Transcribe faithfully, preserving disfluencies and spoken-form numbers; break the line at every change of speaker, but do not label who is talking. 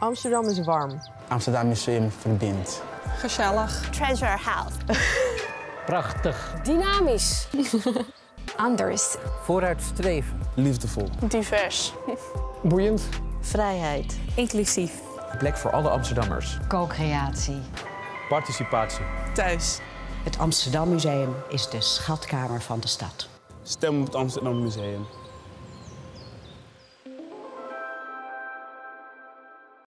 Amsterdam is warm.
Amsterdam Museum verbindt.
Gezellig.
Treasure house.
Prachtig.
Dynamisch.
Anders.
Vooruitstrevend.
Liefdevol.
Divers.
Boeiend.
Vrijheid.
Inclusief.
Een plek voor alle Amsterdammers.
Co-creatie.
Participatie.
Thuis.
Het Amsterdam Museum is de schatkamer van de stad.
Stem op het Amsterdam Museum.